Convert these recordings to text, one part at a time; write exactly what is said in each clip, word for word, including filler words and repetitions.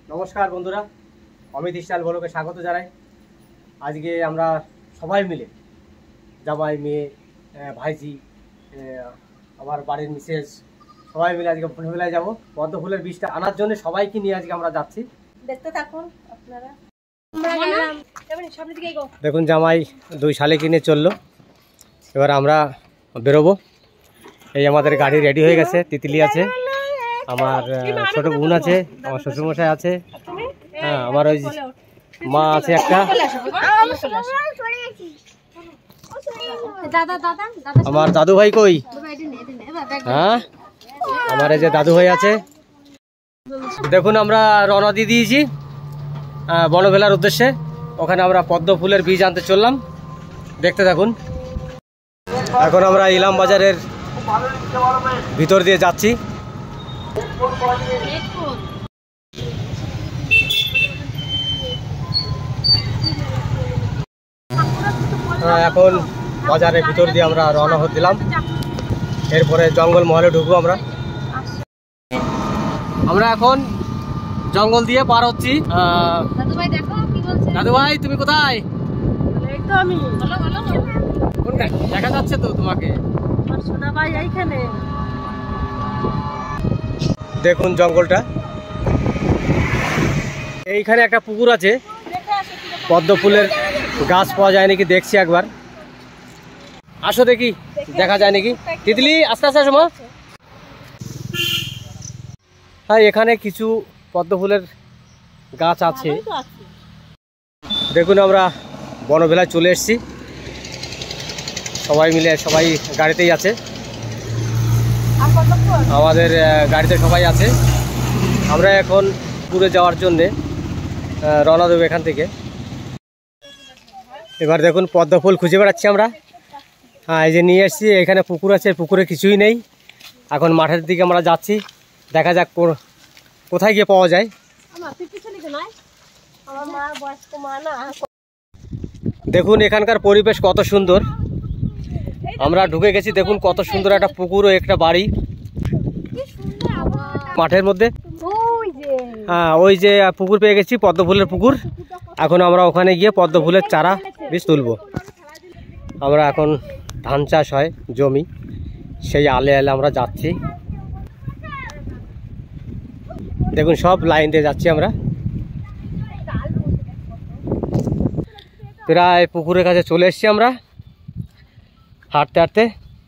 নমস্কার বন্ধুরা, অমিত স্টাইল ব্লগে স্বাগত জানাই। আজকে আমরা সবাই মিলে জামাই, মেয়ে, ভাইজি, আমার বাড়ির মিসেস সবাই মিলে আজকে ফুলবেলায় যাবো। পদ্ম ফুলের বীজটা আনার জন্য সবাইকে নিয়ে আজকে আমরা যাচ্ছি। দেখতে থাকুন আপনারা। দেখুন জামাই দুই শালে কিনে চললো, এবার আমরা বেরোবো। এই আমাদের গাড়ি রেডি হয়ে গেছে, তিতলি আছে, আমার ছোট বোন আছে, আমার শ্বশুরমশাই আছে, হ্যাঁ আমার ওই মা আছে একটা, আমার দাদু ভাই কই, হ্যাঁ আমার এই যে দাদু ভাই আছে। দেখুন আমরা রওনা দিয়ে দিয়েছি বনভেলার উদ্দেশ্যে। ওখানে আমরা পদ্ম ফুলের বীজ আনতে চললাম, দেখতে থাকুন। এখন আমরা ইলাম বাজারের ভিতর দিয়ে যাচ্ছি। এখন বাজারের ভিতর দিয়ে আমরা রওনা হচ্ছিলাম, এরপরে জঙ্গল মহলে ঢুকবো আমরা। আমরা এখন জঙ্গল দিয়ে পার হচ্ছি। দাদু ভাই তুমি কোথায়? দেখা যাচ্ছে তো তোমাকে। দেখুন জঙ্গলটা, এইখানে একটা পুকুর আছে, পদ্ম ফুলের গাছ পাওয়া যায় নাকি দেখছি একবার। আসো দেখি দেখা যায় নাকি। তিতলি আস্তে আস্তে আসো মা। হ্যাঁ এখানে কিছু পদ্ম ফুলের গাছ আছে। দেখুন আমরা বনভেলায় চলে এসেছি, সবাই মিলে, সবাই গাড়িতেই আছে, আমাদের গাড়িতে সবাই আছে। আমরা এখন পুকুরে যাওয়ার জন্যে রওনা দেবো এখান থেকে। এবার দেখুন পদ্ম ফুল খুঁজে বেড়াচ্ছি আমরা। হ্যাঁ এই যে নিয়ে এসেছি, এখানে পুকুর আছে, পুকুরে কিছুই নেই। এখন মাঠের দিকে আমরা যাচ্ছি, দেখা যাক কোথায় গিয়ে পাওয়া যায়। দেখুন এখানকার পরিবেশ কত সুন্দর, আমরা ঢুকে গেছি। দেখুন কত সুন্দর একটা পুকুর ও একটা বাড়ি মাঠের মধ্যে। হ্যাঁ ওই যে পুকুর পেয়ে গেছি, পদ্ম ফুলের পুকুর। এখন আমরা ওখানে গিয়ে পদ্ম ফুলের চারা বীজ তুলব। আমরা এখন ধান চাষ হয় জমি, সেই আলে আলে আমরা যাচ্ছি। দেখুন সব লাইন দিয়ে যাচ্ছি আমরা, প্রায় পুকুরের কাছে চলে এসেছি আমরা হাঁটতে হাঁটতে।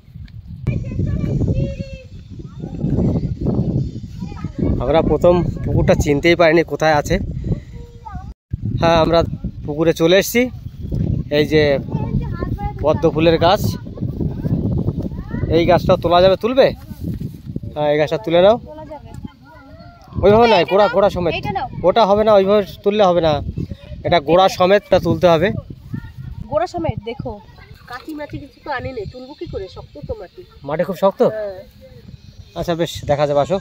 আমরা প্রথম পুকুরটা চিনতেই পারিনি কোথায় আছে। হ্যাঁ আমরা পুকুরে চলে এসেছি। এই যে পদ্ম ফুলের গাছ, এই গাছটা তোলা যাবে, তুলবে? হ্যাঁ এই গাছটা তুলে নাও। ওইভাবে নয়, গোড়া গোড়া সমেত, ওটা হবে না, ওইভাবে তুললে হবে না, এটা গোড়া সমেতটা তুলতে হবে। গোড়া সমেত। দেখো কাঠি মাটি কিছু তো আনি নেই, তুলবো কি করে? শক্ত তো মাটি, মাটি খুব শক্ত। আচ্ছা বেশ, দেখা যাবে, আসো।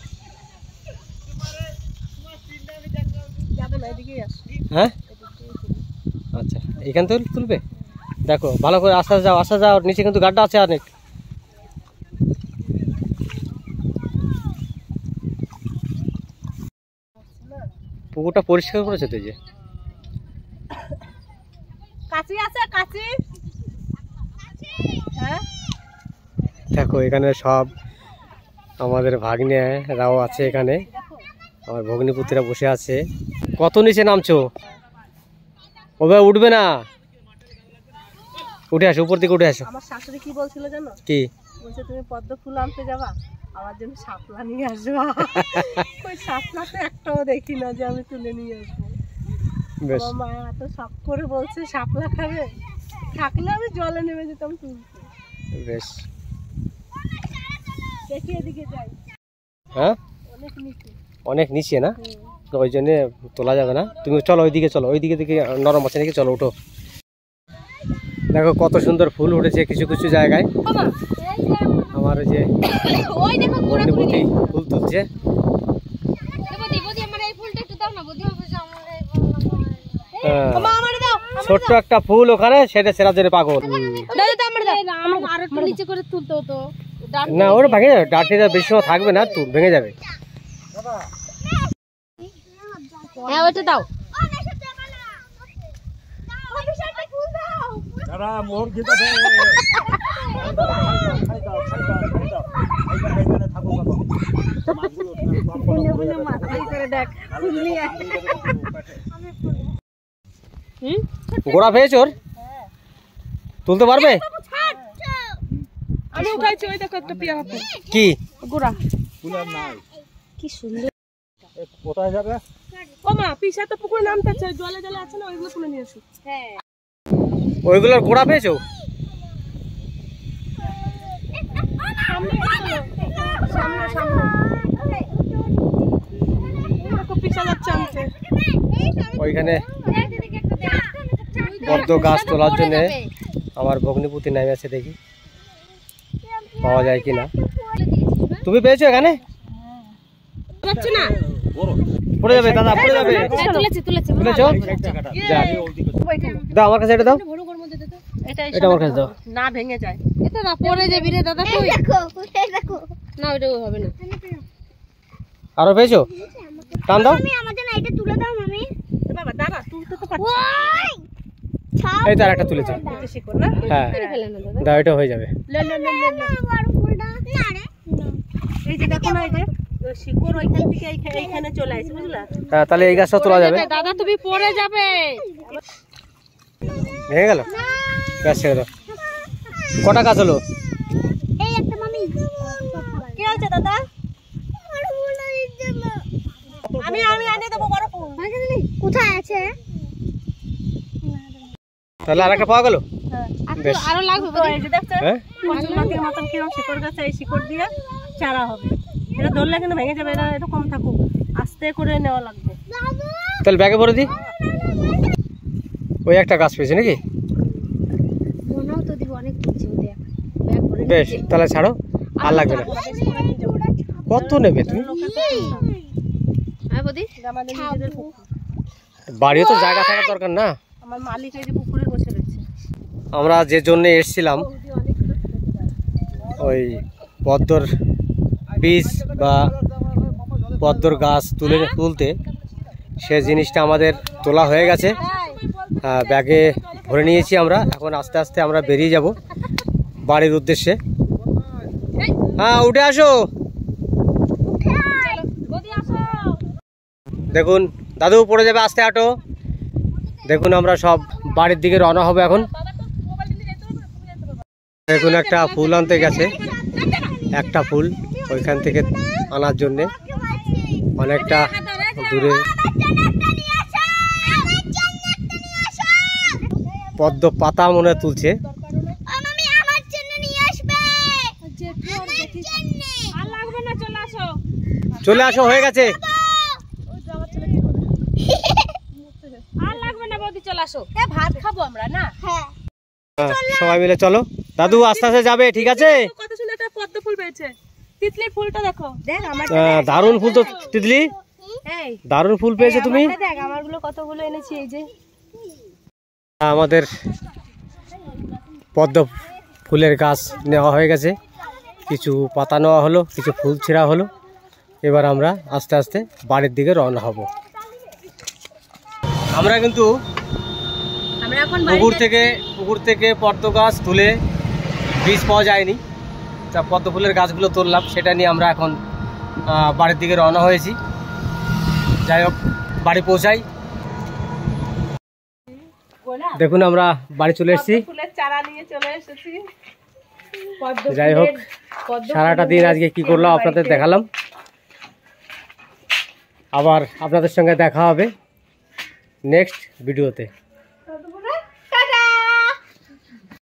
হ্যাঁ আচ্ছা এখান থেকে তুলবে। দেখো ভালো করে আস্তে যাও, আস্তে যাও, নিচে কিন্তু গাড্ডা আছে অনেক। পুকুরটা পরিষ্কার করেছে তো, যে কাঁচি আছে, কাঁচি। হ্যাঁ দেখো এখানে সব আমাদের ভাগ্নেরাও আছে, এখানে আমার ভগ্নিপুত্ররা বসে আছে। কত নিচে নামছো? ওভাবে উঠবে না, উঠে আসো, উপর দিকে উঠে আসো। আমার শাশুড়ি কি বলছিল জানো? কি বলছে? তুমি পদ্ম ফুল আনতে যাবা, আমার জন্য শাপলা নিয়ে আসবা। ওই শাপলা তো একটাও দেখি না যে আমি তুলে নিয়ে আসবো। আমার মা এত শখ করে বলছে শাপলা খাবে, থাকলে আমি জলে নেমে যেতাম তুলতে। বেশ দেখি এদিকে যাই। হ্যাঁ অনেক নিচে, অনেক নিচে না, ওই জন্য তোলা যাবে না। তুমি চলো ওইদিকে, চলো ওইদিকে দিকে নরম আছে নাকি, চলো উঠো। দেখো কত সুন্দর ফুল উঠেছে কিছু কিছু জায়গায়। আমার ওই যে ভগ্নিপতি ফুল তুলছে। ছোট্ট একটা ফুল ওখানে, সেটা সেরার জন্য পাগল। না ওটা ভেঙে যাবে, ডাঁটিটা বেশি সময় থাকবে না, ভেঙে যাবে। হ্যাঁ ওইটা দাও। দাদা মোহর খেতে দে। গোড়া পেয়েছ ওর? তুলতে পারবে? আমি উঠাইছি, ওই দেখো একটা পিয়া হাতে কি গোড়া। ফুলের নাই। কি সুন্দর। কোথায় যাবে? ও মা, পিসা তো পুকুরে নামতেছে, জলে জলে আছে না, ওইগুলো তুলে নিয়ে এসো। হ্যাঁ, ওইগুলোর গোড়া পেয়েছো? সামনে সামনে সামনে দেখো পিসা যাচ্ছে আনতে। ওইখানে পদ্ম গাছ তোলার জন্য আমার ভগ্নিপতি নামে আছে, দেখি পাওয়া যায় কিনা। তুমি পেয়েছো এখানে? পাচ্ছ না? পড়ে যাবে দাদা, পড়ে যাবে। হ্যাঁ তুলেছি তুলেছি। তুলেছো? যাক, দাও আমার কাছে, এটা দাও, এটা এটা আমার কাছে দাও। না ভেঙে যায়। এটা না পড়ে যাবি রে দাদা। কই দেখো, এই দেখো। না ওটা হবে না। আরো পেয়েছো? টান দাও। আমি আমাদের না এটা তুলে দাও মামি। এ বাবা দাঁড়া, তুলতে তো পারছি। এই তার একটা তুলেছো। এটা শিকড় না? হ্যাঁ তুলে ফেলে না দাদা। দাও, এটা হয়ে যাবে। লে লে লে লে লে। এই যে দেখো না, এই যে ওই শিকড় ওইখান থেকে এইখানে এইখানে চলে আসে, বুঝলা? হ্যাঁ, তাহলে এই গাছটা তোলা যাবে। দাদা তুমি পড়ে যাবে। ভেঙে গেল? গাছ ছেড়ে দাও। কটা গাছ হলো? এই একটা মামি। কি আছে দাদা? আমি আমি আনিয়ে দেবো বড় ফুল। কোথায় আছে? তাহলে আর একটা পাওয়া গেল? বেশ। আরো লাগবে তো এই যে দেখছো, হ্যাঁ, কচুর লতির মতন কিরকম শিকড় গাছে, এই শিকড় দিয়ে চারা হবে। এটা ধরলে কিন্তু ভেঙে যাবে, এটা এরকম থাকুক, আস্তে করে নেওয়া লাগবে। তাহলে ব্যাগে ভরে দিই। ওই একটা গাছ পেয়েছে নাকি? মনেও তো দিব অনেক কিছু দেখ। ব্যাগ ভরে বেশ, তাহলে ছাড়ো, আর লাগবে না। কত নেবে তুমি? হ্যাঁ বদি। আমাদের নিজেদের পুকুর, বাড়িও তো জায়গা থাকার দরকার না? আমার মালিক এই যে পুকুরে বসে রয়েছে। আমরা যে জন্য এসেছিলাম ওই পদ্মর বীজ বা পদ্মর গাছ তুলে তুলতে, সে জিনিসটা আমাদের তোলা হয়ে গেছে, ব্যাগে ভরে নিয়েছি আমরা। এখন আস্তে আস্তে আমরা বেরিয়ে যাব বাড়ির উদ্দেশ্যে। হ্যাঁ, উঠে আসো। দেখুন দাদু পড়ে যাবে, আস্তে হাঁটো। দেখুন আমরা সব বাড়ির দিকে রওনা হবে এখন। দেখুন একটা ফুল আনতে গেছে, একটা ফুল ওইখান থেকে আনার জন্যে অনেকটা দূরে। পদ্ম পাতা মনে হয় তুলছে। চলে আসো, হয়ে গেছে। আর লাগবে না বৌদি, চলে আসো। এ ভাত খাবো আমরা না? হ্যাঁ, সবাই মিলে চলো। দাদু আস্তে আস্তে যাবে, ঠিক আছে? কত সুন্দর একটা পদ্ম ফুল পেয়েছে। তিতলির ফুলটা দেখো, দেখ আমার আহ, দারুণ ফুল তো তিতলি, এই দারুণ ফুল পেয়েছো তুমি। আমারটা দেখ, আমারগুলো কতগুলো এনেছি। এই যে আমাদের পদ্ম ফুলের গাছ নেওয়া হয়ে গেছে, কিছু পাতা নেওয়া হলো, কিছু ফুল ছেঁড়া হলো। এবার আমরা আস্তে আস্তে বাড়ির দিকে রওনা হব। আমরা কিন্তু আমরা এখন পুকুর থেকে পুকুর থেকে পদ্ম গাছ তুলে বীজ পাওয়া যায়নি, তা পদ্ম ফুলের গাছগুলো তুললাম, সেটা নিয়ে আমরা এখন আহ, বাড়ির দিকে রওনা হয়েছি। যাই হোক, বাড়ি পৌঁছাই। দেখুন আমরা বাড়ি চলে এসেছি। ফুলের চারা নিয়ে চলে এসেছি। যাই হোক, সারাটা দিন আজকে কি করলাম আপনাদের দেখালাম। আবার আপনাদের সঙ্গে দেখা হবে নেক্সট ভিডিওতে।